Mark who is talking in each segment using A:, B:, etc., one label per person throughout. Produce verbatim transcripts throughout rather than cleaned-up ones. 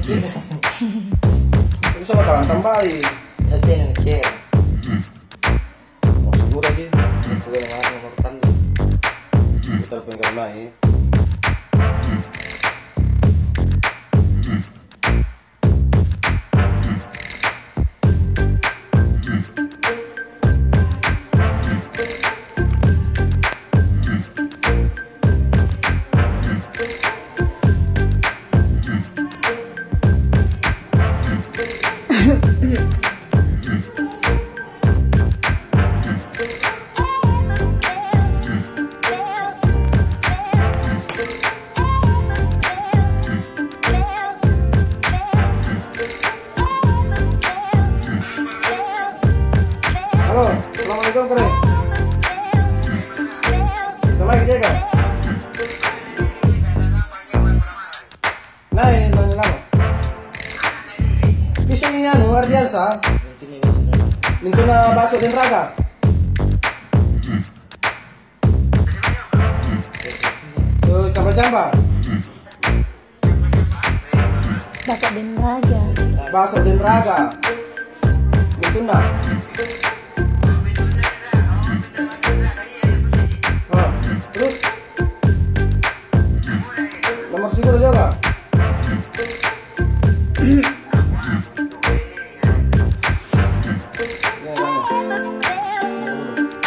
A: Bisa bakalan tambahin.
B: Nanti yang ngecek. Mau segura aja. Itu yang mana nomor tanda. Kita pengen main.
A: Halo, assalamualaikum keren. Sama kerja kan? Nah, ini lama. Bisa ini anu luar biasa. Mintuna bakso dan raga. Tuh, coba-coba.
C: Bakso dan raga.
A: Bakso dan raga. Mintuna. Oh, terus nomor siguro juga. Ya, ya.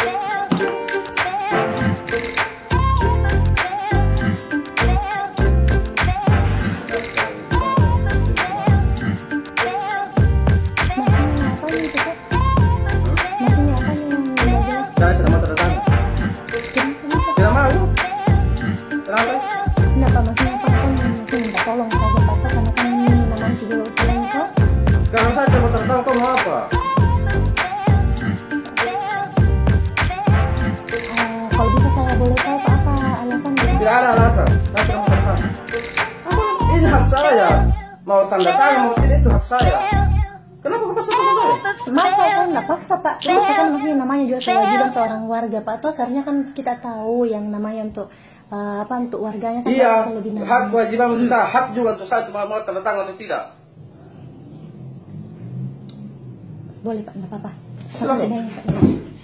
C: Maksudnya apa nih itu, Kak? Maksudnya apa nih yang nggak jelas?
A: Saya selamat datang.
C: Kenapa?
A: Tidak mau. Kenapa?
C: Kenapa maksudnya apa kan maksudnya minta tolong saja Pak, karena kan ini namanya juga usulan kok.
A: Kalau saya cuma tertahu kau mau apa?
C: Eh, kalau bisa saya boleh tahu Pak apa alasannya?
A: Tidak ada alasan. Saya cuma tertahu. Ini hak saya. Mau tanda tangan mau tidak itu hak saya. Kenapa kau paksa sama saya?
C: Maaf Pak, saya nggak paksa Pak. Itu kan maksudnya namanya juga kewajiban seorang warga Pak. Atau seharusnya kan kita tahu yang namanya untuk eh, apa untuk warganya kan
A: Iya,
C: harus lebih
A: hak kewajiban untuk saya, hak juga untuk saya cuma mau tanda tangan atau tidak.
C: boleh Pak, nggak apa-apa.
A: Silakan.
C: Makasih banyak Pak.